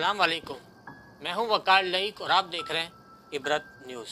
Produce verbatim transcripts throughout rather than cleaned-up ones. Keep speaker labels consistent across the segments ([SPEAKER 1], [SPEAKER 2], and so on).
[SPEAKER 1] अस्सलाम वालेकुम, मैं हूं वकार लईक और आप देख रहे हैं इबरत न्यूज़।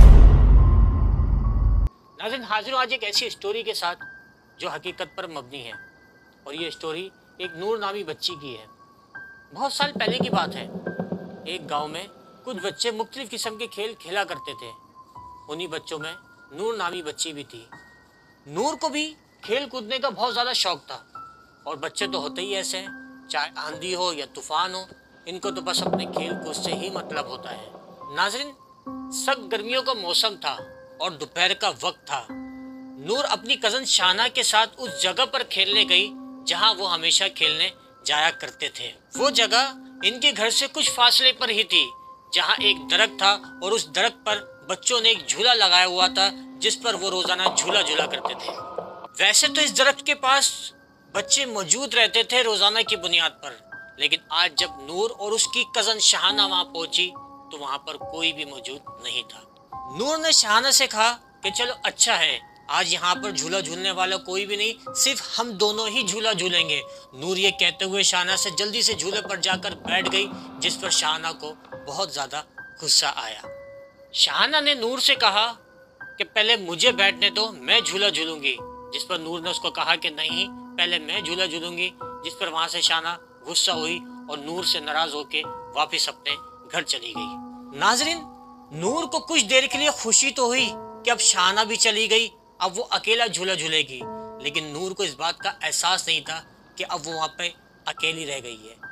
[SPEAKER 1] नाज़रीन, हाजिर हूं आज एक ऐसी स्टोरी के साथ जो हकीकत पर मबनी है और ये स्टोरी एक नूर नामी बच्ची की है। बहुत साल पहले की बात है। एक गांव में कुछ बच्चे मुख्तलिफ किस्म के खेल खेला करते थे। उन्हीं बच्चों में नूर नामी बच्ची भी थी। नूर को भी खेल कूदने का बहुत ज़्यादा शौक था और बच्चे तो होते ही ऐसे हैं, चाहे आंधी हो या तूफान हो, इनको तो बस अपने खेल कूद से ही मतलब होता है। नाज़रीन, सख्त गर्मियों का मौसम था और दोपहर का वक्त था। नूर अपनी कज़न शाना के साथ उस जगह पर खेलने गई जहां वो हमेशा खेलने जाया करते थे। वो जगह इनके घर से कुछ फासले पर ही थी, जहां एक दरख्त था और उस दरख्त पर बच्चों ने एक झूला लगाया हुआ था जिस पर वो रोजाना झूला झूला करते थे। वैसे तो इस दरख्त के पास बच्चे मौजूद रहते थे रोजाना की बुनियाद पर, लेकिन आज जब नूर और उसकी कजन शहाना वहां पहुंची तो वहां पर कोई भी मौजूद नहीं था। नूर ने शहाना से कहा कि चलो अच्छा है, आज यहाँ पर झूला झूलने वाला कोई भी नहीं, सिर्फ हम दोनों ही झूला झूलेंगे। नूर ये कहते हुए शहाना से जल्दी से झूले पर जाकर बैठ गई, जिस पर शहाना को बहुत ज्यादा गुस्सा आया। शहाना ने नूर से कहा कि पहले मुझे बैठने दो, मैं झूला झूलूंगी, जिस पर नूर ने उसको कहा कि नहीं, पहले मैं झूला झूलूंगी, जिस पर वहां से शहाना गुस्सा हुई और नूर से नाराज होकर वापस अपने घर चली गई। नाजरीन, नूर को कुछ देर के लिए खुशी तो हुई कि अब शहाना भी चली गई, अब वो अकेला झूला झूलेगी, लेकिन नूर को इस बात का एहसास नहीं था कि अब वो वहां पे अकेली रह गई है।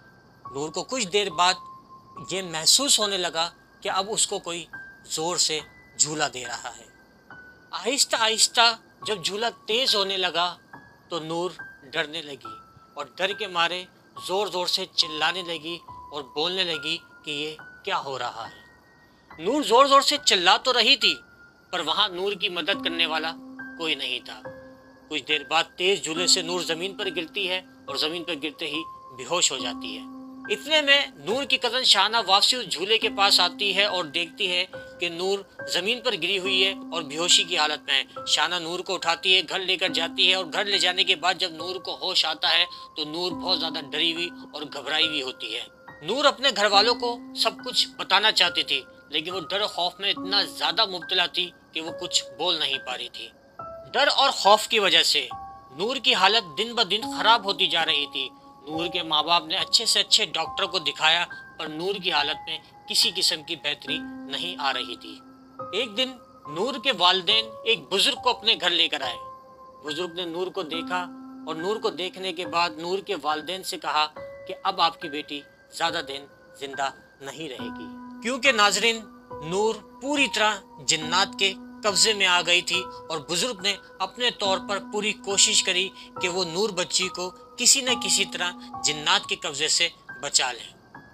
[SPEAKER 1] नूर को कुछ देर बाद ये महसूस होने लगा कि अब उसको कोई जोर से झूला दे रहा है। आहिस्ता आहिस्ता जब झूला तेज होने लगा तो नूर डरने लगी और डर के मारे जोर जोर से चिल्लाने लगी और बोलने लगी कि ये क्या हो रहा है। नूर जोर जोर से चिल्ला तो रही थी, पर वहां नूर की मदद करने वाला कोई नहीं था। कुछ देर बाद तेज झूले से नूर जमीन पर गिरती है और जमीन पर गिरते ही बेहोश हो जाती है। इतने में नूर की कजन शाना वापसी उस झूले के पास आती है और देखती है कि नूर जमीन पर गिरी हुई है और बेहोशी की हालत में है। शाना नूर को उठाती है, घर लेकर जाती है और घर ले जाने के बाद जब नूर को होश आता है तो नूर बहुत ज्यादा डरी हुई और घबराई हुई होती है। नूर अपने घर वालों को सब कुछ बताना चाहती थी, लेकिन वो डर खौफ में इतना ज्यादा मुब्तला थी कि वो कुछ बोल नहीं पा रही थी। डर और खौफ की वजह से नूर की हालत दिन ब दिन खराब होती जा रही थी। नूर के माँ बाप ने अच्छे से अच्छे डॉक्टर को दिखाया, पर नूर की हालत में किसी किस्म की बेहतरी नहीं आ रही थी। एक दिन नूर के वालिदैन एक बुजुर्ग को अपने घर लेकर आए। बुजुर्ग ने नूर को देखा और नूर को देखने के बाद नूर के वालिदैन से कहा कि अब आपकी बेटी ज्यादा दिन जिंदा नहीं रहेगी, क्योंकि नाजरीन, नूर पूरी तरह जिन्नात के कब्जे में आ गई थी और बुजुर्ग ने अपने तौर पर पूरी कोशिश करी कि वो नूर बच्ची को किसी न किसी तरह जिन्नात के कब्जे से बचा ले।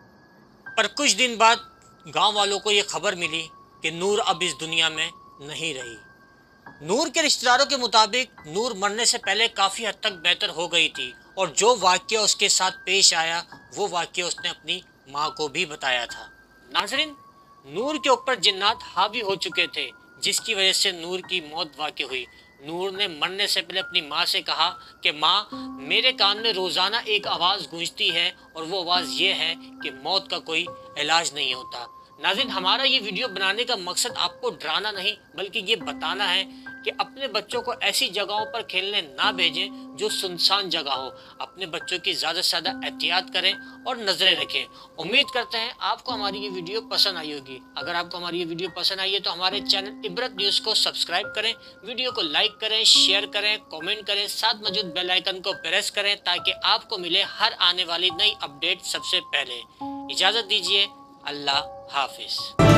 [SPEAKER 1] पर कुछ दिन बाद गांव वालों को ये खबर मिली कि नूर अब इस दुनिया में नहीं रही। नूर के रिश्तेदारों के मुताबिक नूर मरने से पहले काफी हद तक बेहतर हो गई थी और जो वाकया उसके साथ पेश आया वो वाकया उसने अपनी माँ को भी बताया था। नाजरीन, नूर के ऊपर जिन्नात हावी हो चुके थे, जिसकी वजह से नूर की मौत वाक़ई हुई। नूर ने मरने से पहले अपनी माँ से कहा कि माँ, मेरे कान में रोज़ाना एक आवाज़ गूंजती है और वो आवाज़ ये है कि मौत का कोई इलाज नहीं होता। नाज़रीन, हमारा ये वीडियो बनाने का मकसद आपको डराना नहीं, बल्कि ये बताना है कि अपने बच्चों को ऐसी जगहों पर खेलने ना भेजें जो सुनसान जगह हो। अपने बच्चों की ज़्यादा से ज़्यादा एहतियात करें और नज़रें रखें। उम्मीद करते हैं आपको हमारी ये वीडियो पसंद आई होगी। अगर आपको हमारी ये वीडियो पसंद आई है तो हमारे चैनल इबरत न्यूज़ को सब्सक्राइब करें, वीडियो को लाइक करें, शेयर करें, कॉमेंट करें, साथ मौजूद बेल आइकन को प्रेस करें ताकि आपको मिले हर आने वाली नई अपडेट सबसे पहले। इजाज़त दीजिए, अल्लाह हाफिज़।